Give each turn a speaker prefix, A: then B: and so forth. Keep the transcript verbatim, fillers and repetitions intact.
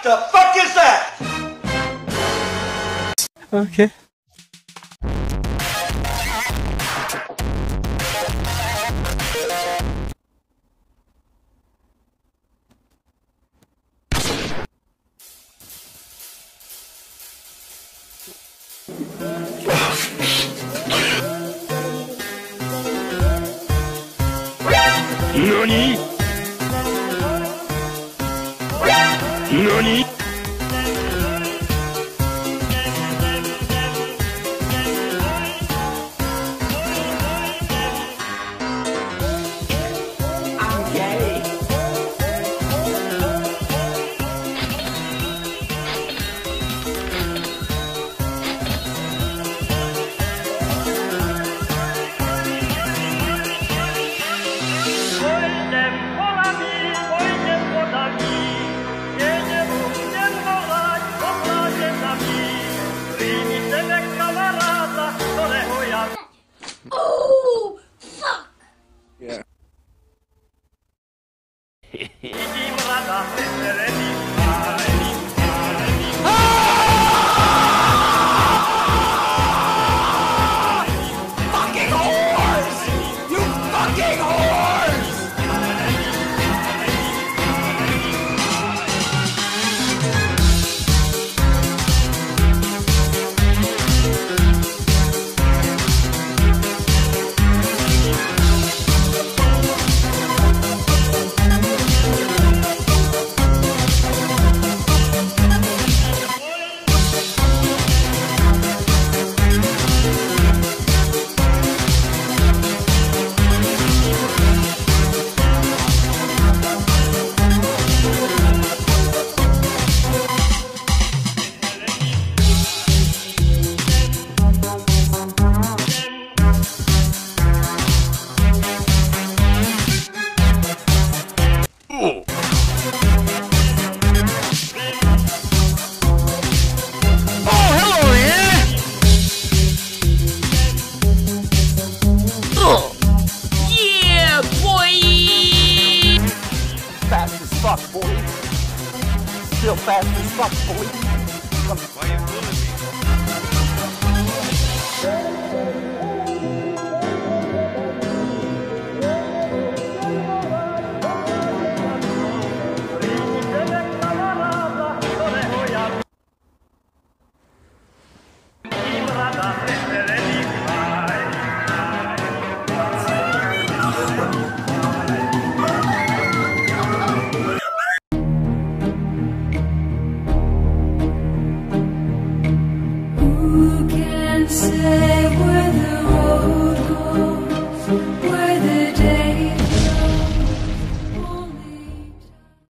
A: The fuck is that?
B: Okay.
C: NANI?! NANI?!
D: Oh, fuck!
C: Yeah.
A: Fucking whores! You fucking whores!
D: Yeah, boy!
A: Fast as fuck, boy. Still fast as fuck, boy.
C: Why you fooling me?
E: Who can say